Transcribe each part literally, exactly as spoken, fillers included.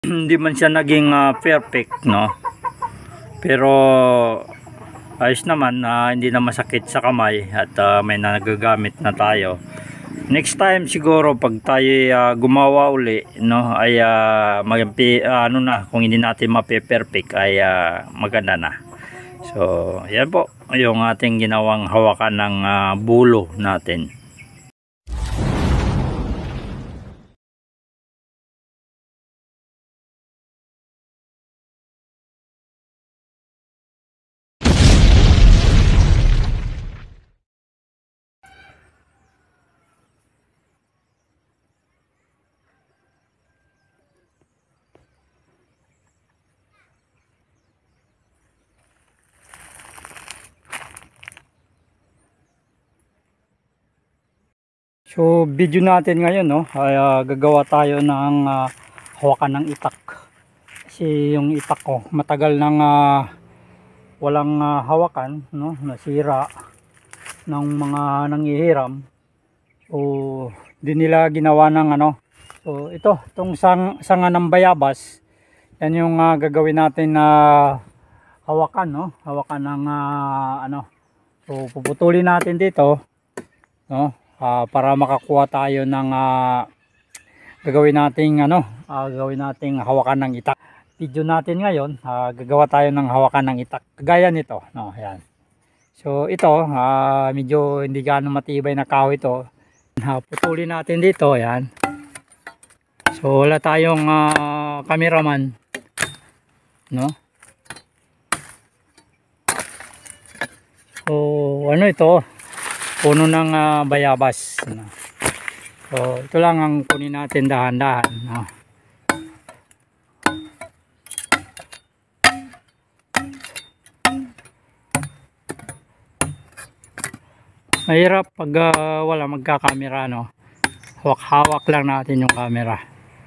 Hindi man siya naging uh, perfect, no, pero ayos naman, uh, hindi na masakit sa kamay at uh, may nagagamit na tayo. Next time siguro pag tayo uh, gumawa uli, no, ay uh, mag, uh, ano na, kung hindi natin mape-perfect ay uh, maganda na. So yan po yung ating ginawang hawakan ng uh, bulo natin. So video natin ngayon, no, ay uh, gagawa tayo ng uh, hawakan ng itak. Kasi yung itak ko matagal nang uh, walang uh, hawakan, no, nasira ng mga nanghihiram. So di nila ginawa ng ano. So ito, itong sang, sanga ng bayabas, yan yung uh, gagawin natin na uh, hawakan, no, hawakan ng uh, ano. So puputulin natin dito, no, Uh, para makakuha tayo ng uh, gagawin nating ano, uh, gagawin nating hawakan ng itak. Video natin ngayon, uh, gagawa tayo ng hawakan ng itak. Kagaya nito, no, ayan. So ito, uh, medyo hindi gaano matibay na kahoy ito. Uh, putulin natin dito, ayan. So wala tayong uh, cameraman, no. So ano ito? Puno ng uh, bayabas, no? So ito lang ang kunin natin dahan-dahan, no? Mahirap pag uh, wala magkakamera, no? Hawak-hawak lang natin yung camera.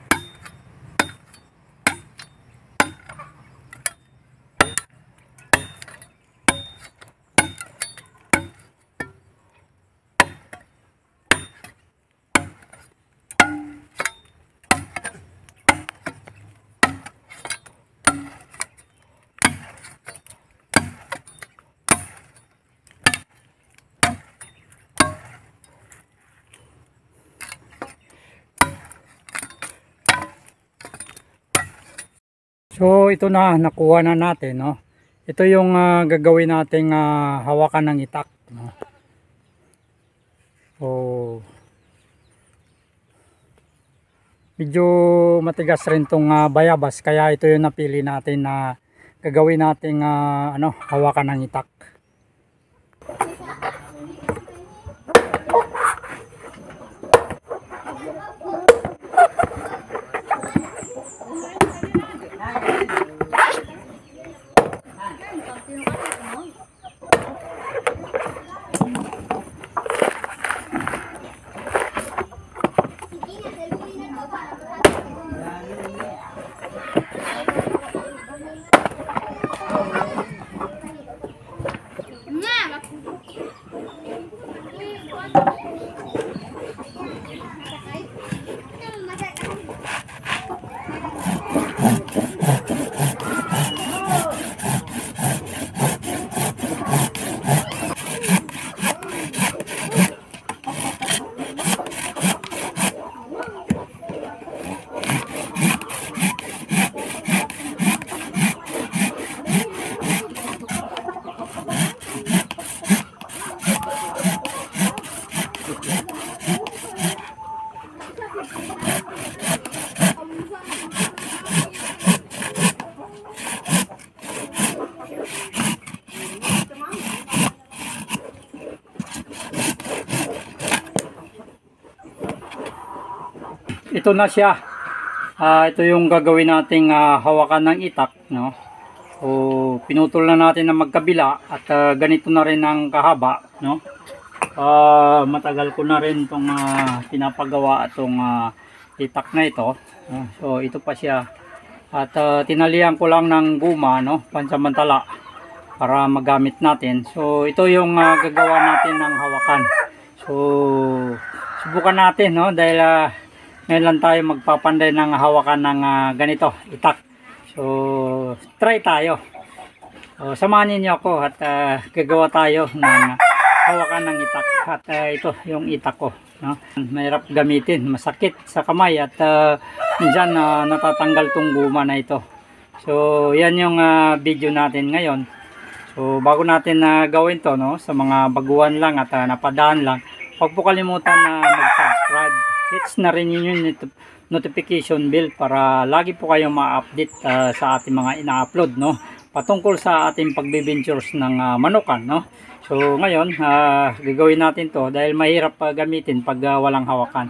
So ito na, nakuha na natin, no. Ito yung uh, gagawin nating uh, hawakan ng itak, no. So medyo matigas rin tong uh, bayabas, kaya ito yung napili natin na gagawin nating uh, ano, hawakan ng itak. Ito na siya. Uh, ito yung gagawin nating uh, hawakan ng itak, no. So pinutol na natin ng magkabila at uh, ganito na rin ang kahaba, no. Uh, matagal ko na rin itong uh, pinapagawa itong uh, itak na ito. Uh, so ito pa siya. At uh, tinalian ko lang ng guma, no, pansamantala para magamit natin. So ito yung uh, gagawa natin ng hawakan. So subukan natin, no, dahil uh, ngayon lang tayo magpapanday ng hawakan ng uh, ganito, itak. So try tayo. So samahan niyo ako at uh, gagawa tayo ng hawakan ng itak. At uh, ito yung itak ko, no? Mahirap gamitin, masakit sa kamay at uh, minsan uh, natatanggal tong guma na ito. So yan yung uh, video natin ngayon. So bago natin na uh, gawin to, no, sa mga baguhan lang at uh, napadaan lang, huwag po kalimutan na mag-subscribe. Hits na rin yun yung notification bell para lagi po kayong ma-update uh, sa ating mga ina-upload, no, patungkol sa ating pagbibintures ng uh, manukan, no. So ngayon uh, gagawin natin to dahil mahirap uh, gamitin pag uh, walang hawakan.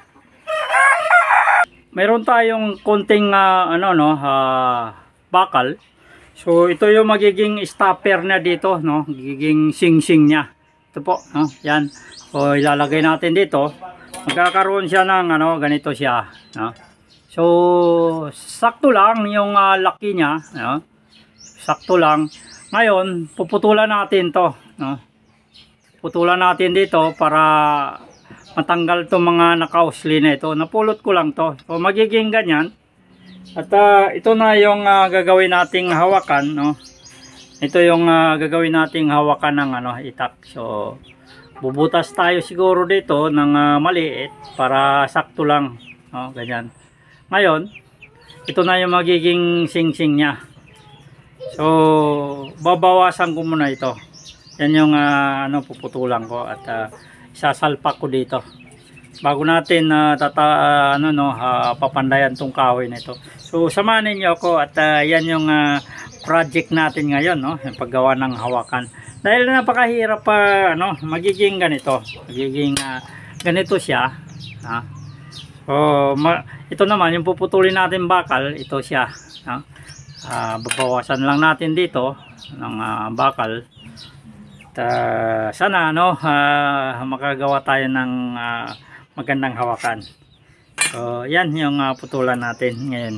Mayroon tayong konting uh, ano no uh, bakal. So ito yung magiging stopper na dito, no, magiging sing-sing niya. Ito po, no, yan. So ilalagay natin dito. Magkakaroon siya ng ano, ganito siya, no. So sakto lang yung uh, laki niya, no. Sakto lang. Ngayon, puputulan natin 'to, no. Putulan natin dito para matanggal 'tong mga nakausli na ito. Napulot ko lang 'to. So magiging ganyan. At uh, ito na yung uh, gagawin nating hawakan, no. Ito yung uh, gagawin nating hawakan ng ano, itak. So bubutas tayo siguro dito ng uh, maliit para sakto lang, no, ganyan. Ngayon, ito na yung magiging sing-sing niya. So babawasan ko muna ito. Yan yung uh, ano, puputulan ko at uh, isasalpak ko dito. Bago natin uh, tata uh, ano no uh, papandayan tong kahoy na ito. So samahan niyo ako at uh, yan yung uh, project natin ngayon, no, yung paggawa ng hawakan. Dahil napakahirap pa uh, ano, magiging ganito. Magiging uh, ganito siya, ha. So ma ito naman yung puputulin natin bakal, ito siya, ha. Uh, babawasan lang natin dito ng uh, bakal. At uh, sana no uh, makagawa tayo ng uh, magandang hawakan. So yan yung uh, putulan natin ngayon.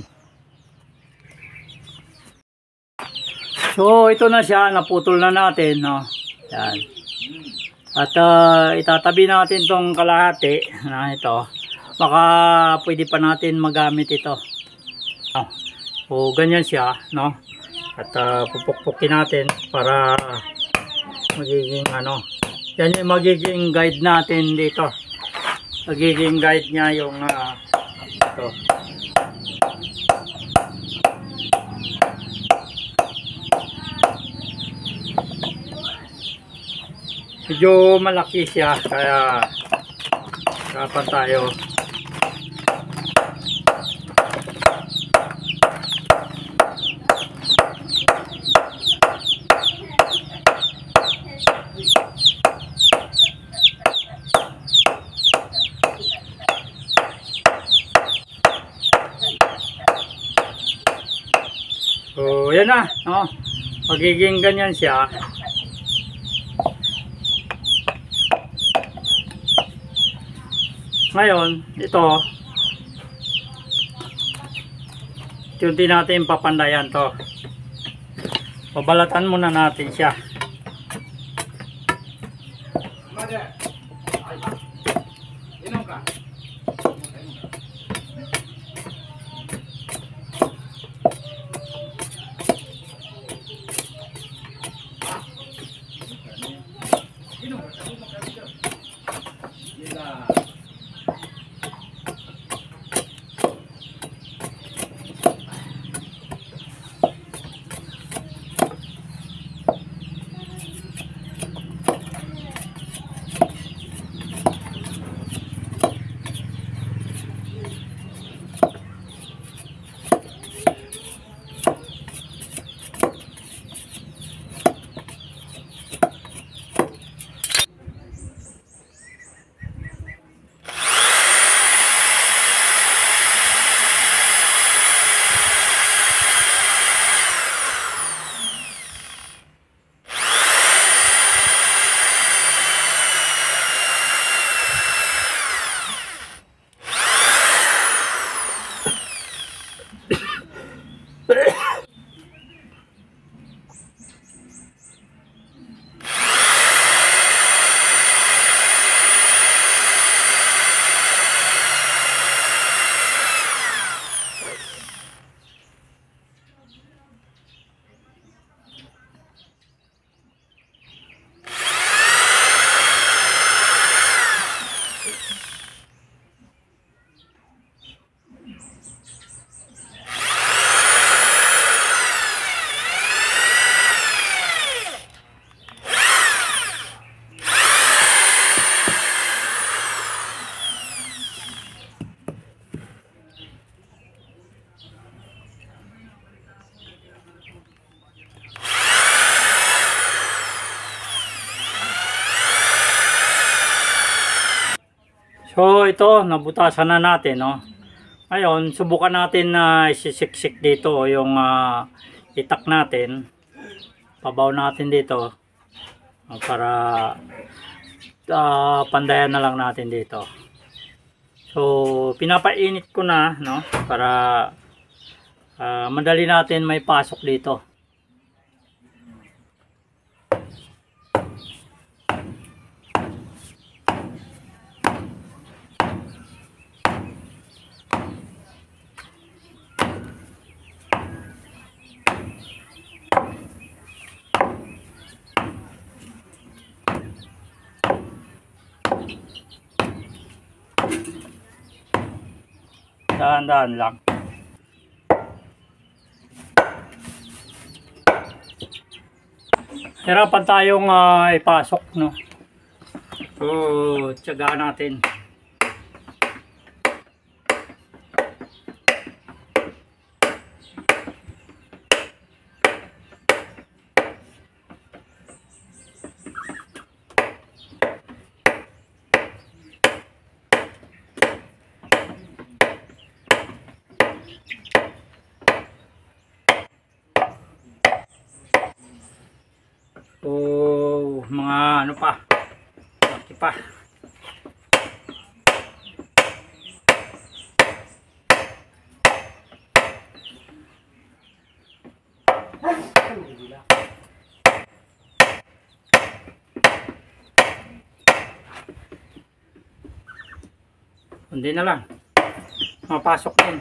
So ito na siya, naputol na natin, no. Yan. At uh, itatabi natin tong kalahati na ito. Baka pwede pa natin magamit ito. Oh. So ganyan siya, no. At uh, pupukpukin natin para magiging ano. Yan yung magiging guide natin dito. Magiging guide niya yung uh, ito. Medyo malaki siya kaya dapat tayo So yan na, no? Magiging ganyan siya. Ngayon, ito unti natin papandayan to. Pabalatan muna natin siya. So ito, nabutasan na natin, no. Ngayon, subukan natin na isisiksik dito yung uh, itak natin. Pabaw natin dito uh, para uh, pandayan na lang natin dito. So pinapainit ko na, no, para uh, madali natin may pasok dito. Dahan-dahan lang. Hirapan tayong uh, ipasok, no. So, tiyagaan natin. So, mga ano pa, laki pa. Hindi na lang, mapasok din.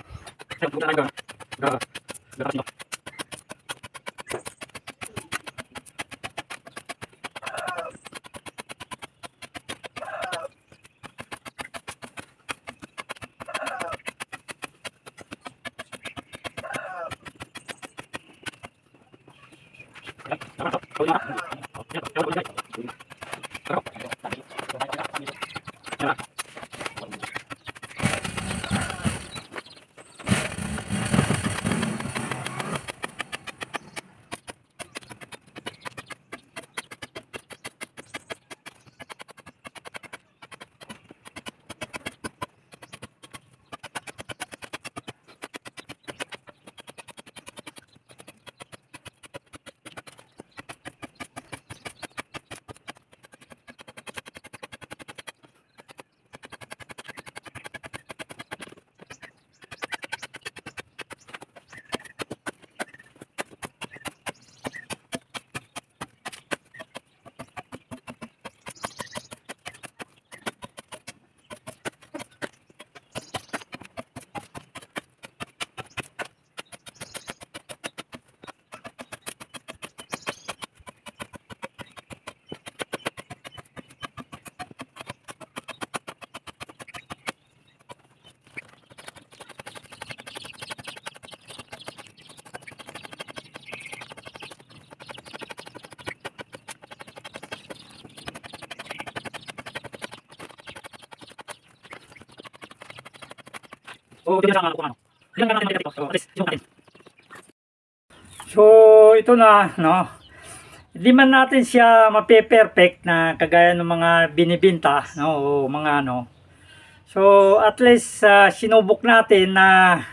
So ito na, no. Hindi man natin siya mape-perfect na kagaya ng mga binibenta, no, o mga ano. So at least uh, sinubok natin na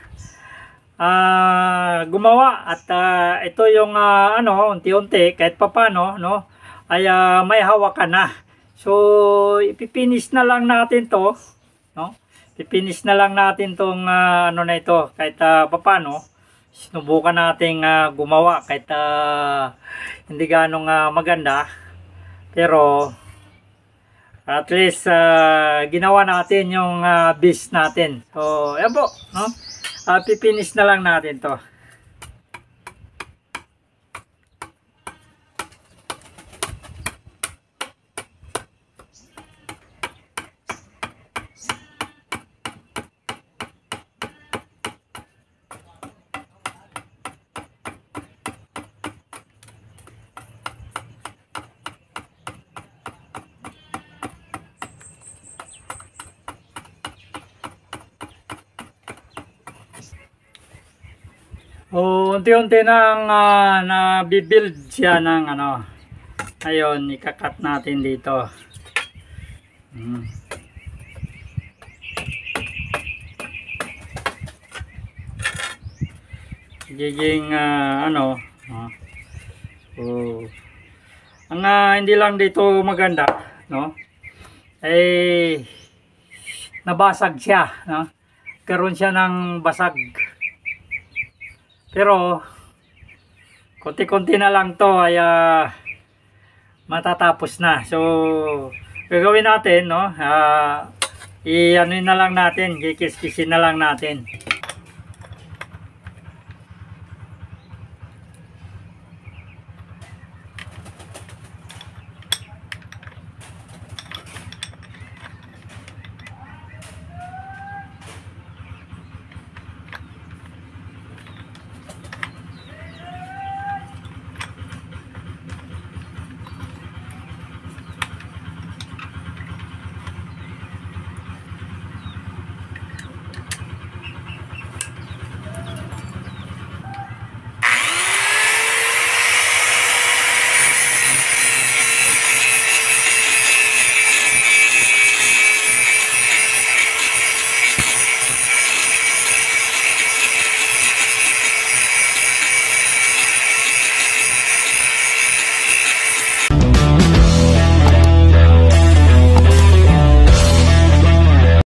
uh, gumawa at uh, ito yung uh, ano, unti-unti kahit papano, no, ay uh, may hawakan na. So ipipinish na lang natin 'to, no. Pipinish na lang natin tong uh, ano na ito kahit uh, papano. Sinubukan nating uh, gumawa kahit uh, hindi ganong uh, maganda, pero at least uh, ginawa natin yung uh, base natin. So yan po, no? Uh, pipinish na lang natin to. O unti-unti nang uh, na-build siya ng ano. Ayun, ikakat natin dito. Hmm. Giging ah, ano, ah, oh. Ang ah, hindi lang dito maganda, no? Eh nabasag siya, no? Karoon siya ng basag. Pero konti-konti na lang to ay uh, matatapos na. So gagawin natin, no? Uh, i-ano na lang natin, kikis-kisin na lang natin.